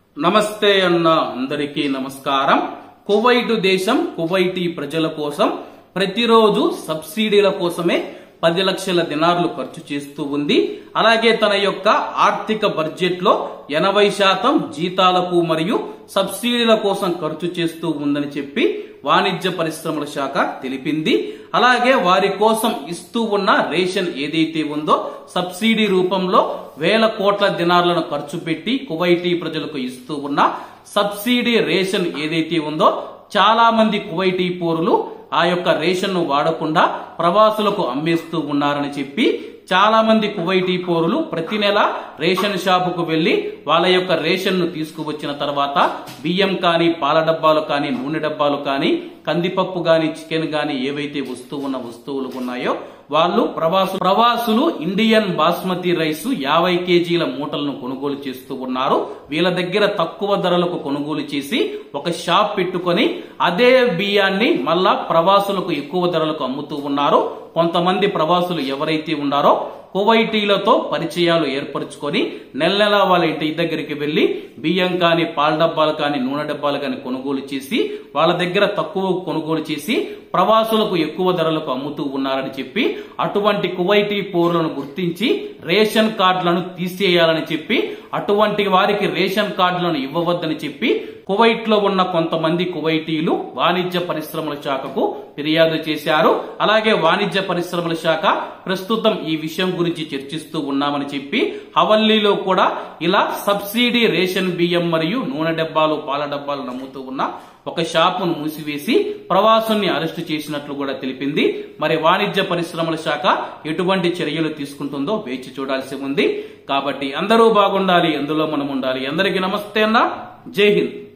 నమస్తే అన్న అందరికీ నమస్కారం. కువైట్ దేశం కువైటీ ప్రజల కోసం ప్రతిరోజు సబ్సిడీల కోసమే 10 లక్షల దినార్లు ఖర్చు చేస్తూ ఉంది. అలాగే తన యొక్క ఆర్థిక బడ్జెట్ లో 80% జీతాలకు మరియు సబ్సిడీల కోసం ఖర్చు చేస్తూ ఉందని చెప్పి వాణిజ్య పరిశ్రమల శాఖ తెలిపింది. అలాగే వారి కోసం ఇస్తూ ఉన్న రేషన్ ఏదైతే ఉందో సబ్సిడీ రూపంలో 1000 కోట్ల దినార్లను ఖర్చు పెట్టి కువైటీ ప్రజలకు ఇస్తూ ఉన్న సబ్సిడీ రేషన్ ఏదైతే ఉందో చాలా మంది కువైటీ పౌరులు ఆ యొక్క రేషన్ ను వాడకుండా ప్రవాసులకు అమ్మేస్తూ ఉన్నారని చెప్పి చాలా మంది కువైటీ పౌరులు ప్రతి నెల రేషన్ షాపుకు వెళ్లి వాళ్ళ యొక్క రేషన్ ను తీసుకువచ్చిన తర్వాత బియ్యం కానీ, పాల డబ్బాలు కానీ, నూనె డబ్బాలు కానీ, కందిపప్పు గాని, చికెన్ గాని ఏవైతే వస్తువులు ఉన్నాయో వాళ్ళు ప్రవాసులు ఇండియన్ బాస్మతి రైస్ 50 కేజీల మూటలను కొనుగోలు చేస్తూ ఉన్నారు. వీళ్ళ దగ్గర తక్కువ ధరలకు కొనుగోలు చేసి ఒక షాప్ పెట్టుకొని అదే బియ్యాన్ని మళ్ళా ప్రవాసులకు ఎక్కువ ధరలకు అమ్ముతూ ఉన్నారు. కొంతమంది ప్రవాసులు ఎవరైతే ఉన్నారో కువైటీలతో పరిచయాలు ఏర్పరచుకొని నెల వాళ్ళ ఇంటి దగ్గరికి వెళ్లి బియ్యం కానీ, పాల డబ్బాలు కానీ, నూనె డబ్బాలు కానీ కొనుగోలు చేసి వాళ్ళ దగ్గర తక్కువ కొనుగోలు చేసి ప్రవాసులకు ఎక్కువ ధరలకు అమ్ముతూ ఉన్నారని చెప్పి అటువంటి కువైటీ పౌరులను గుర్తించి రేషన్ కార్డులను తీసేయాలని చెప్పి అటువంటి వారికి రేషన్ కార్డులను ఇవ్వవద్దని చెప్పి కువైట్ లో ఉన్న కొంతమంది కువైటీలు వాణిజ్య పరిశ్రమల శాఖకు ఫిర్యాదు చేశారు. అలాగే వాణిజ్య పరిశ్రమల శాఖ ప్రస్తుతం ఈ విషయం గురించి చర్చిస్తూ ఉన్నామని చెప్పి హవల్లీలో కూడా ఇలా సబ్సిడీ రేషన్ బియ్యం మరియు నూనె డబ్బాలు, పాల డబ్బాలు నమ్ముతూ ఉన్న ఒక షాపును మూసివేసి ప్రవాసుల్ని అరెస్టు చేసినట్లు కూడా తెలిపింది. మరి వాణిజ్య పరిశ్రమల శాఖ ఎటువంటి చర్యలు తీసుకుంటుందో వేచి చూడాల్సి ఉంది. కాబట్టి అందరూ బాగుండాలి, అందులో మనం ఉండాలి. అందరికీ నమస్తే అన్న, జై హింద్.